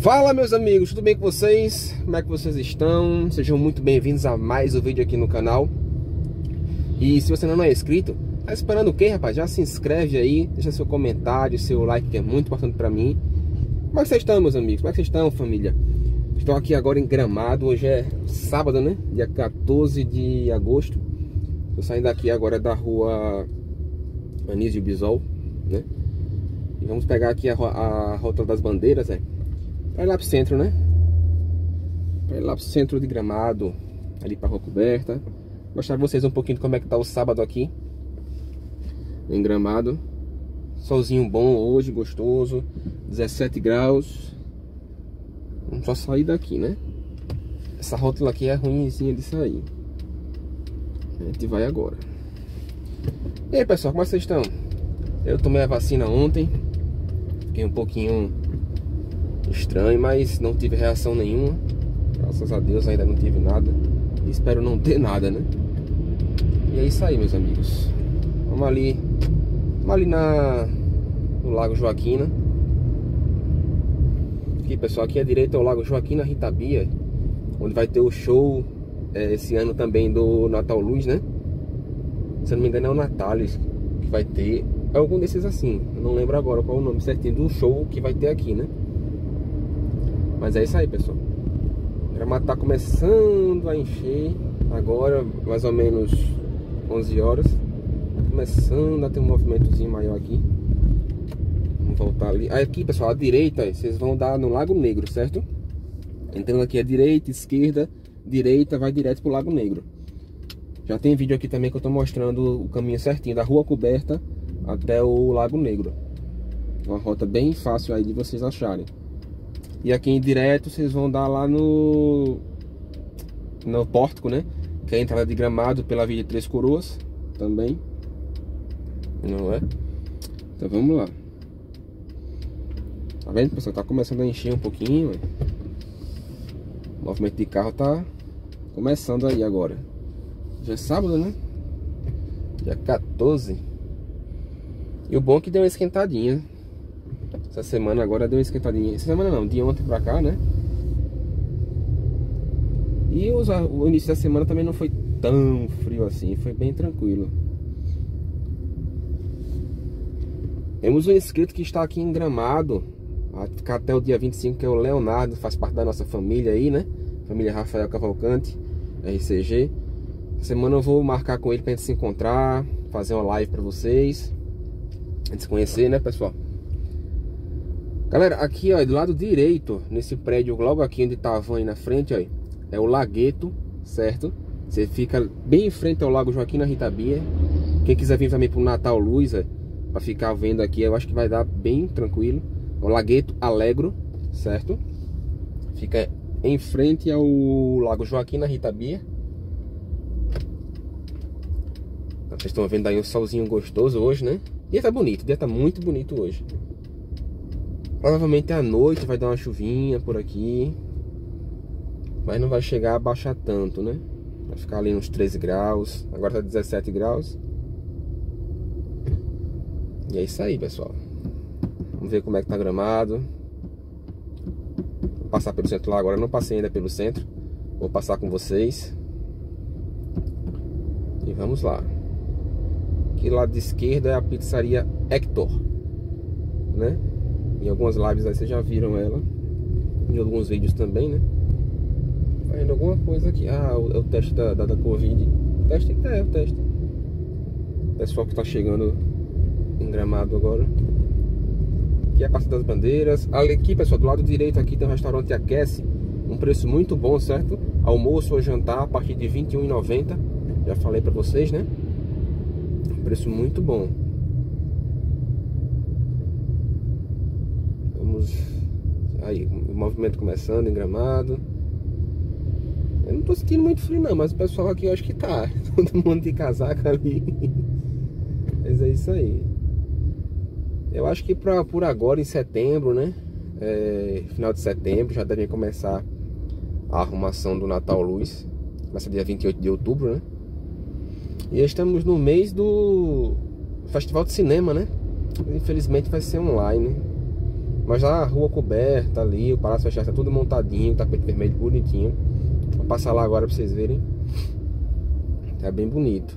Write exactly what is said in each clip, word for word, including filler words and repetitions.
Fala, meus amigos, tudo bem com vocês? Como é que vocês estão? Sejam muito bem-vindos a mais um vídeo aqui no canal. E se você não é inscrito, tá esperando o quê, rapaz? Já se inscreve aí, deixa seu comentário, seu like, que é muito importante pra mim. Como é que vocês estão, meus amigos? Como é que vocês estão, família? Estou aqui agora em Gramado, hoje é sábado, né? Dia quatorze de agosto. Estou saindo aqui agora da rua Anísio Bisol, né? E vamos pegar aqui a, a Rota das Bandeiras, é. Pra ir lá pro centro, né? Pra ir lá pro centro de Gramado, ali pra Rua Coberta. Mostrar pra vocês um pouquinho de como é que tá o sábado aqui em Gramado. Solzinho bom hoje, gostoso, dezessete graus. Vamos só sair daqui, né? Essa rótula aqui é ruimzinha de sair. A gente vai agora. E aí, pessoal, como é que vocês estão? Eu tomei a vacina ontem. Fiquei um pouquinho estranho, mas não tive reação nenhuma. Graças a Deus ainda não tive nada. E espero não ter nada, né? E é isso aí, meus amigos. Vamos ali. Vamos ali na, no Lago Joaquina. Aqui, pessoal, aqui à direita é o Lago Joaquina Rita Bia, onde vai ter o show é, esse ano também do Natal Luz, né? Se eu não me engano é o Natalis que vai ter. Algum desses assim. Eu não lembro agora qual é o nome certinho do show que vai ter aqui, né? Mas é isso aí, pessoal. O Gramado tá começando a encher. Agora, mais ou menos onze horas. Tá começando a ter um movimentozinho maior aqui. Vamos voltar ali. Aqui, pessoal, à direita, vocês vão dar no Lago Negro, certo? Entrando aqui à direita, esquerda, direita, vai direto pro Lago Negro. Já tem vídeo aqui também que eu tô mostrando o caminho certinho da Rua Coberta até o Lago Negro. Uma rota bem fácil aí de vocês acharem. E aqui em direto vocês vão dar lá no no pórtico, né? Que é a entrada de Gramado pela Via de Três Coroas também. Não é? Então vamos lá. Tá vendo, pessoal? Tá começando a encher um pouquinho. O movimento de carro tá começando aí agora. Já é sábado, né? Dia quatorze. E o bom é que deu uma esquentadinha. Essa semana agora deu uma esquentadinha. Essa semana não, de ontem pra cá, né? E os, o início da semana também não foi tão frio assim. Foi bem tranquilo. Temos um inscrito que está aqui em Gramado. Vai ficar até o dia vinte e cinco, que é o Leonardo. Faz parte da nossa família aí, né? Família Rafael Cavalcante, R C G. Essa semana eu vou marcar com ele pra gente se encontrar. Fazer uma live pra vocês. A gente se conhecer, né, pessoal? Galera, aqui, ó, do lado direito, nesse prédio, logo aqui onde tá a van aí na frente, ó, é o Lagueto, certo? Você fica bem em frente ao Lago Joaquina Rita Bia. Quem quiser vir também pro Natal Luz, é, pra ficar vendo aqui, eu acho que vai dar bem tranquilo. O Lagueto Alegro, certo? Fica em frente ao Lago Joaquina Rita Bia. Vocês estão vendo aí um solzinho gostoso hoje, né? O dia tá bonito, o dia tá muito bonito hoje. Provavelmente à noite vai dar uma chuvinha por aqui, mas não vai chegar a baixar tanto, né? Vai ficar ali uns treze graus. Agora tá dezessete graus. E é isso aí, pessoal. Vamos ver como é que tá Gramado. Vou passar pelo centro lá agora. Não passei ainda pelo centro. Vou passar com vocês. E vamos lá. Aqui do lado de esquerda é a pizzaria Hector, né? Em algumas lives aí vocês já viram ela. Em alguns vídeos também, né? Fazendo alguma coisa aqui. Ah, o, é o teste da, da, da Covid. O teste? É, o teste. O pessoal que tá chegando em Gramado agora. Aqui é a Praça das Bandeiras. Aqui, pessoal, do lado direito aqui tem um restaurante Aquece. Um preço muito bom, certo? Almoço ou jantar a partir de vinte e um reais e noventa centavos. Já falei pra vocês, né? Um preço muito bom. Aí, o movimento começando em Gramado. Eu não tô sentindo muito frio não, mas o pessoal aqui eu acho que tá. Todo mundo de casaca ali. Mas é isso aí. Eu acho que pra, por agora, em setembro, né? É, final de setembro, já deve começar a arrumação do Natal Luz. Começa dia vinte e oito de outubro, né? E estamos no mês do Festival de Cinema, né? Infelizmente vai ser online. Mas a rua coberta ali, o Palácio Fechado tá tudo montadinho, tapete vermelho bonitinho. Vou passar lá agora pra vocês verem. Tá bem bonito.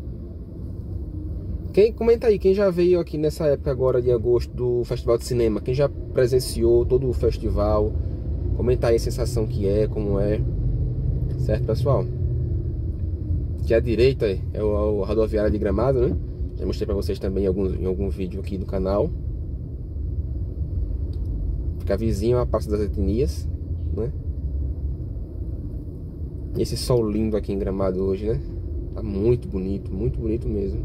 Quem, comenta aí, quem já veio aqui nessa época agora de agosto do Festival de Cinema? Quem já presenciou todo o festival? Comenta aí a sensação que é, como é. Certo, pessoal? Aqui à direita é o, a rodoviária de Gramado, né? Já mostrei pra vocês também em algum, em algum vídeo aqui do canal. Fica vizinho à Praça das Etnias, né? E esse sol lindo aqui em Gramado hoje, né? Tá muito bonito, muito bonito mesmo.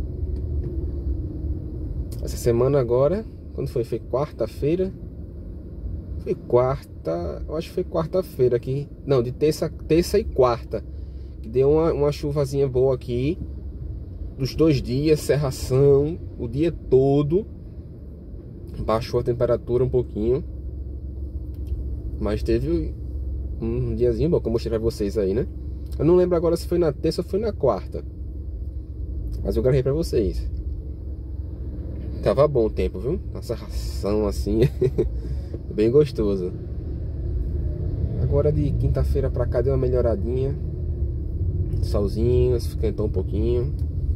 Essa semana agora, quando foi? Foi quarta-feira? Foi quarta, eu acho que foi quarta-feira aqui. Não, de terça, terça e quarta. Que deu uma, uma chuvazinha boa aqui. Dos dois dias, cerração, o dia todo. Baixou a temperatura um pouquinho. Mas teve um diazinho bom que eu mostrei pra vocês aí, né? Eu não lembro agora se foi na terça ou foi na quarta. Mas eu gravei pra vocês. Tava bom o tempo, viu? Uma serração assim. Bem gostoso. Agora de quinta-feira pra cá deu uma melhoradinha. Solzinho, esquentou um pouquinho.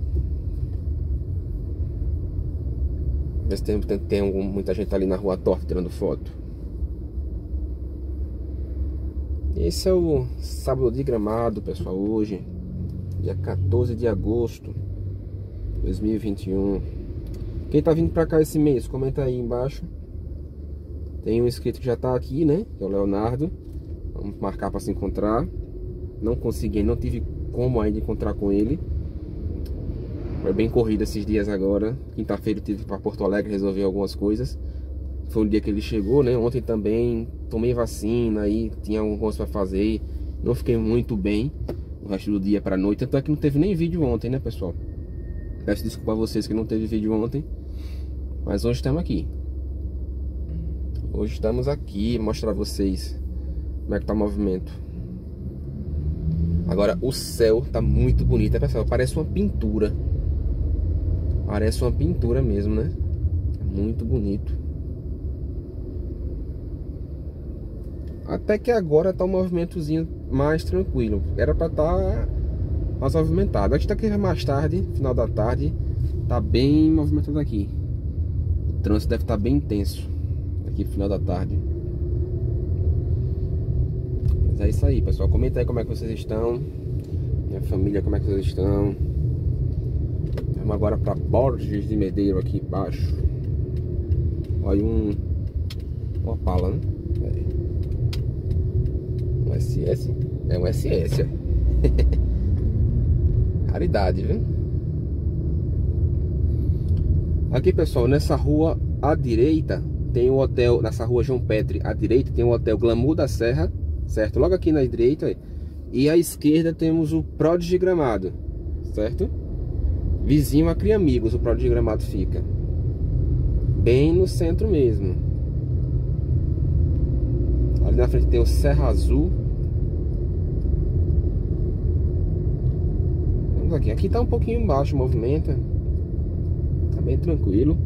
Nesse tempo tem, tem algum, muita gente ali na rua torta tirando foto. Esse é o sábado de Gramado, pessoal. Hoje, dia quatorze de agosto de dois mil e vinte e um. Quem tá vindo pra cá esse mês, comenta aí embaixo. Tem um inscrito que já tá aqui, né? Que é o Leonardo. Vamos marcar pra se encontrar. Não consegui, não tive como ainda encontrar com ele. Foi bem corrido esses dias agora. Quinta-feira eu tive pra Porto Alegre resolver algumas coisas. Foi o dia que ele chegou, né? Ontem também tomei vacina, aí tinha alguma coisa pra fazer. Não fiquei muito bem o resto do dia pra noite. Tanto é que não teve nem vídeo ontem, né, pessoal? Peço desculpa a vocês que não teve vídeo ontem. Mas hoje estamos aqui. Hoje estamos aqui, mostrar a vocês como é que tá o movimento. Agora o céu tá muito bonito, né, pessoal? Parece uma pintura. Parece uma pintura mesmo, né? Muito bonito. Até que agora tá um movimentozinho mais tranquilo. Era pra estar mais movimentado. Acho que tá aqui mais tarde, final da tarde, tá bem movimentado aqui. O trânsito deve estar bem intenso aqui no final da tarde. Mas é isso aí, pessoal. Comenta aí como é que vocês estão. Minha família, como é que vocês estão. Vamos agora para Borges de Medeiros aqui embaixo. Olha um uma Opala, né? Um S S. É um S S, ó. Raridade, viu? Aqui, pessoal, nessa rua à direita tem o hotel, nessa rua João Petri à direita tem o hotel Glamour da Serra, certo? Logo aqui na direita. E à esquerda temos o Prodigy de Gramado, certo? Vizinho a Cria Amigos, o Prodigy de Gramado fica bem no centro mesmo. Ali na frente tem o Serra Azul. Vamos aqui. Aqui tá um pouquinho baixo o movimento. Tá bem tranquilo.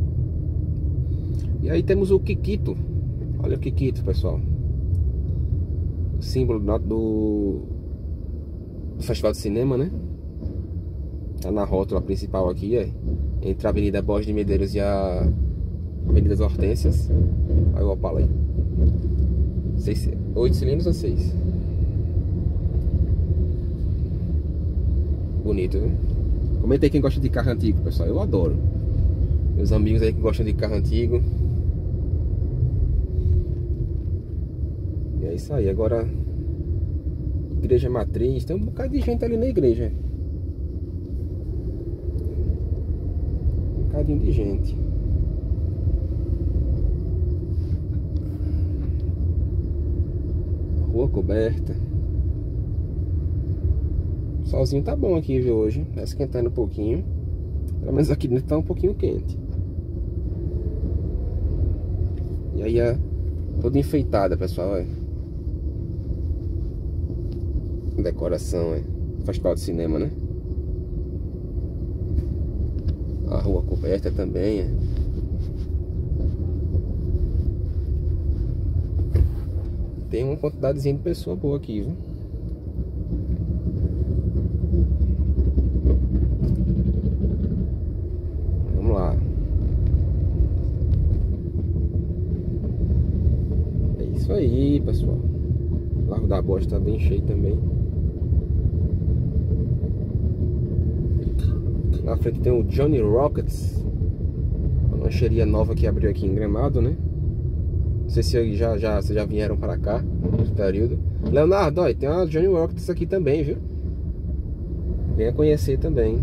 E aí temos o Kikito. Olha o Kikito, pessoal. O símbolo do, do Festival de Cinema, né? Tá na rótula principal aqui, é, entre a Avenida Borges de Medeiros e a Avenida das Hortênsias. Olha o Opala aí. Seis, oito cilindros ou seis? Bonito, viu? Comenta aí quem gosta de carro antigo, pessoal. Eu adoro. Meus amigos aí que gostam de carro antigo. E é isso aí. Agora, Igreja Matriz. Tem um bocado de gente ali na igreja. Um bocadinho de gente. Rua coberta. O solzinho tá bom aqui, viu, hoje. Tá esquentando um pouquinho. Pelo menos aqui dentro tá um pouquinho quente. E aí é toda enfeitada, pessoal, é. Decoração, é. Festival de Cinema, né? A rua coberta também, é. tem uma quantidadezinha de pessoa boa aqui, viu? Vamos lá. É isso aí, pessoal. O Largo da Bosta tá bem cheio também. Na frente tem o Johnny Rockets, uma lancheria nova que abriu aqui em Gramado, né? Não sei se já, já, vocês já vieram para cá nesse período. Leonardo, ó, tem uma Johnny Rockets aqui também, viu? Venha conhecer também.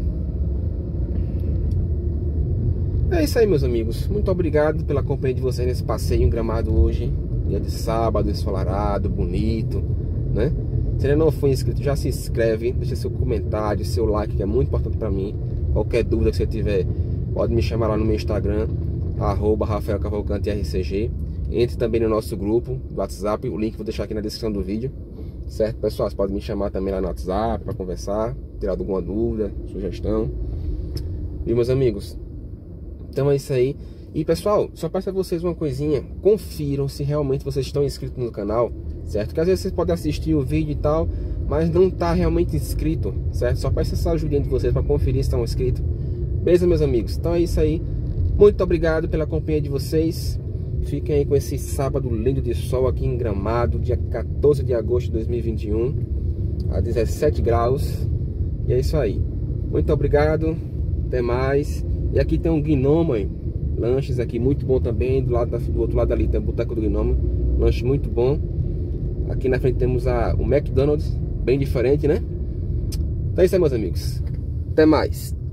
É isso aí, meus amigos. Muito obrigado pela companhia de vocês nesse passeio em Gramado hoje. Dia de sábado, ensolarado, bonito, né? Se ainda não for inscrito, já se inscreve, deixa seu comentário, seu like, que é muito importante para mim. Qualquer dúvida que você tiver, pode me chamar lá no meu Instagram, arroba Rafael Cavalcante R C G. Entre também no nosso grupo do WhatsApp, o link vou deixar aqui na descrição do vídeo. Certo, pessoal? Você pode me chamar também lá no WhatsApp para conversar, tirar alguma dúvida, sugestão. E meus amigos, então é isso aí. E pessoal, só peço a vocês uma coisinha: confiram se realmente vocês estão inscritos no canal, certo? Que às vezes vocês podem assistir o vídeo e tal, mas não tá realmente inscrito, certo? Só peço essa ajudinha de vocês para conferir se estão inscritos. Beleza, meus amigos? Então é isso aí. Muito obrigado pela companhia de vocês. Fiquem aí com esse sábado lindo de sol aqui em Gramado, dia quatorze de agosto de dois mil e vinte e um, a dezessete graus. E é isso aí. Muito obrigado. Até mais. E aqui tem um Gnomo, hein? Lanches aqui muito bom também. Do, lado da, do outro lado ali tem o Boteco do Gnomo. Lanche muito bom. Aqui na frente temos a, o McDonald's, bem diferente, né? Então é isso aí, meus amigos. Até mais.